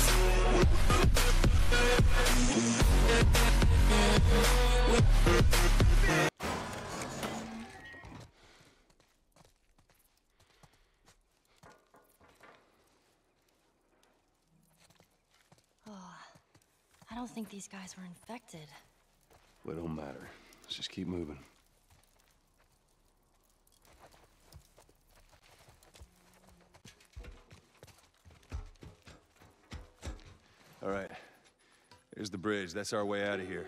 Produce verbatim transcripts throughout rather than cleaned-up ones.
I don't think these guys were infected. Well, it don't matter. Let's just keep moving. All right. Here's the bridge. That's our way out of here.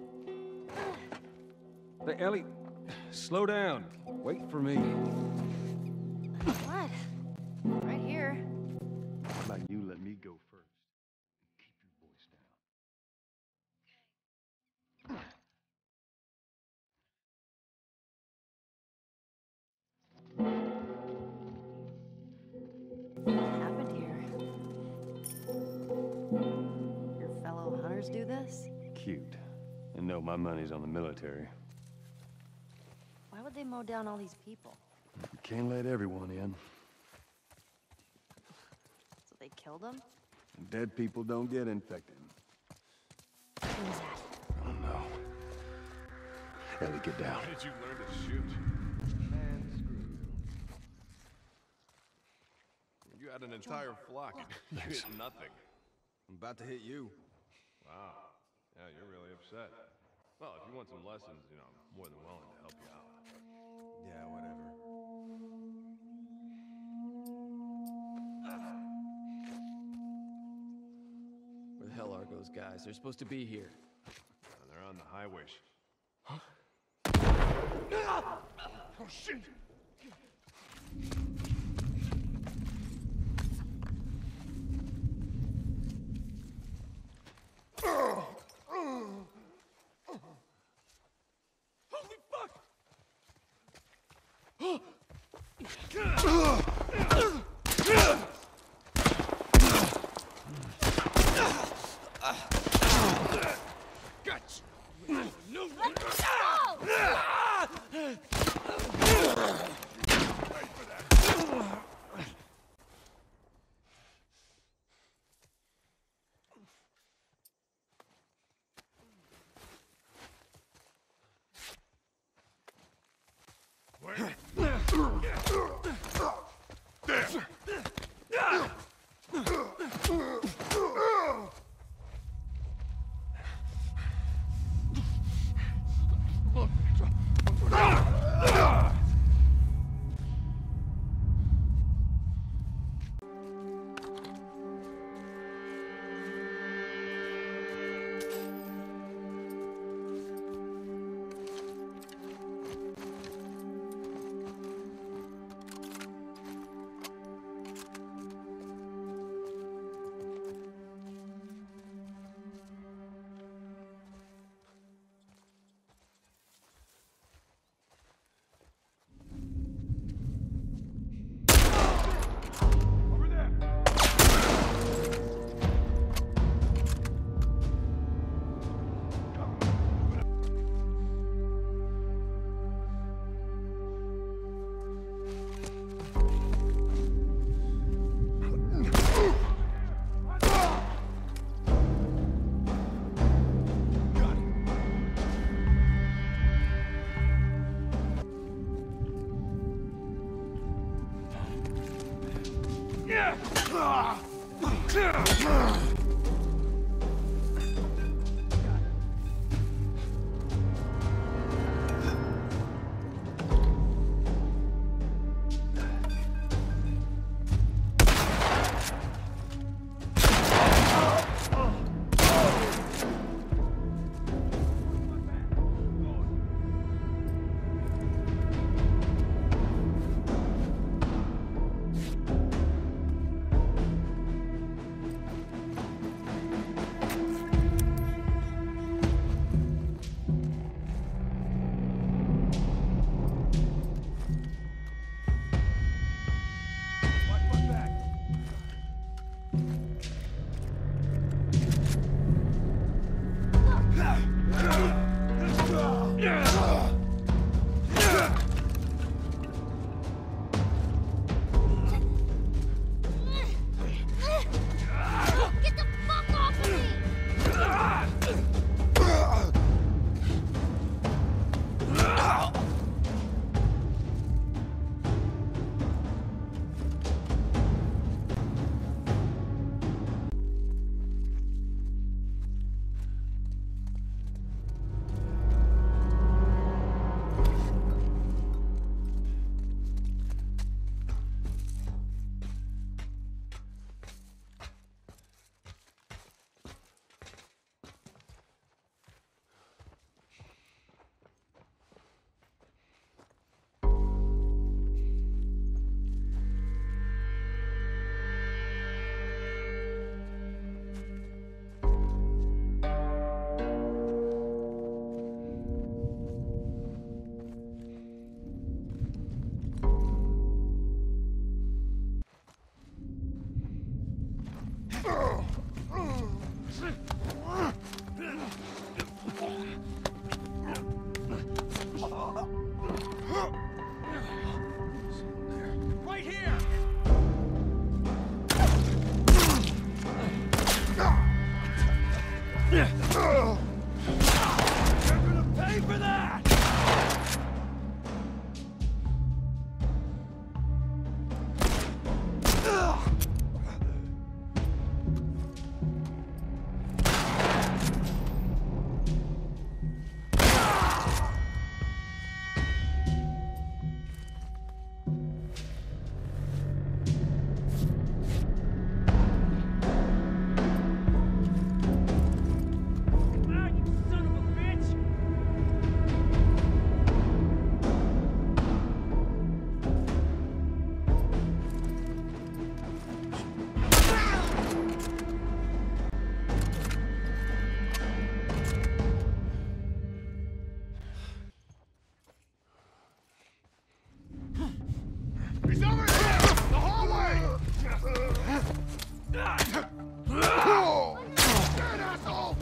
Hey, Ellie, slow down. Wait for me. What? Right here. How about you let me go first? Keep your voice down. What happened here? Your fellow hunters do this? Cute. And no, my money's on the military. Why would they mow down all these people? You can't let everyone in. So they killed them? And dead people don't get infected. Who was that? Oh, no. Ellie, get down. How did you learn to shoot? Man, screw you. You had an entire flock. You hit nothing. I'm about to hit you. Wow. Yeah, you're really upset. Well, if you want some lessons, you know, I'm more than willing to help you out. Yeah, whatever. Where the hell are those guys? They're supposed to be here. And they're on the highway. Huh? Oh, shit! Holy fuck! Guts! No! Let go! Wait for that! Where? There! Get the Right here! You're gonna pay for that! He's over here! The hallway! Dead asshole!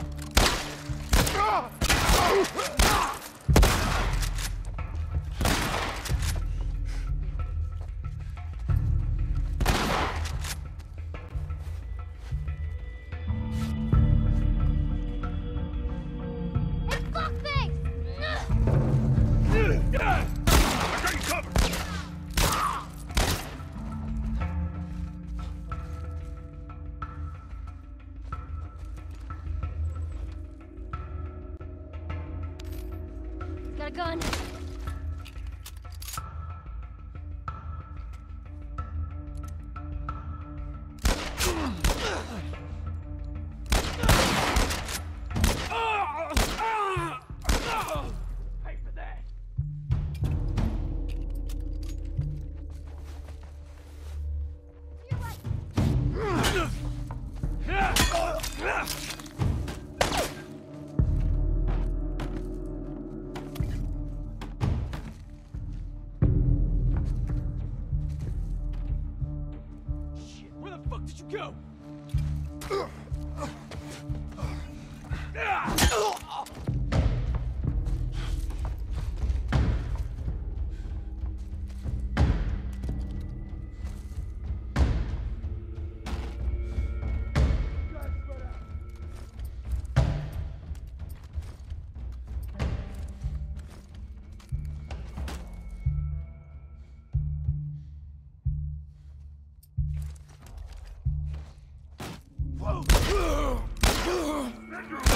Hey, fuckface! I got you covered! Got a gun. Pay for that! Where the fuck did you go? Whoa!